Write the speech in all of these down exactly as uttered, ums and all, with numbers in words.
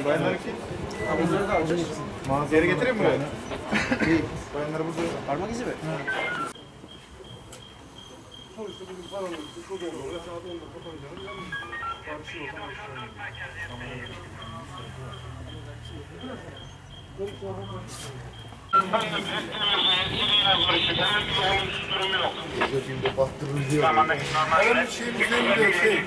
Bayanlar ki. Bunları da alacağız. Geri getireyim mi buraya? Bayanlar burada. Parmak izi mi? Sonuçta bizim paramız şu doğru. Ve saat onda kapanacağız. Tartışıyor. Gözümde baktırır diyor. Onun şeyimiz ne diyor şey?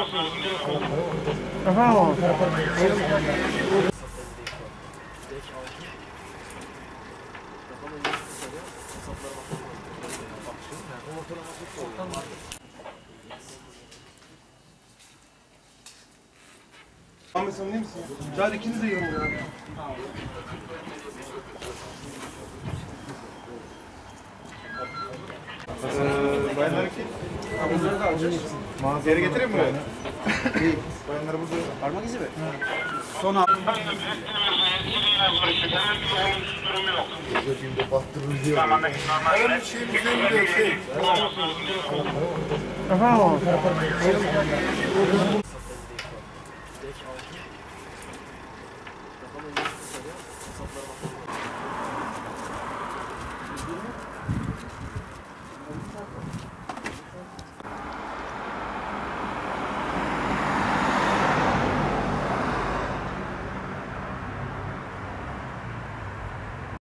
Ahmet sen iyi misin? Hadi ikiniz de yiyin ya. Ee, bayanlar ki. Bunları da alacağız. Geri getireyim mi buraya? Bayanlar burada. Parmak izi mi? Son an. Gözümde baktırır diyor. Onun şeyimiz ne diyor şey?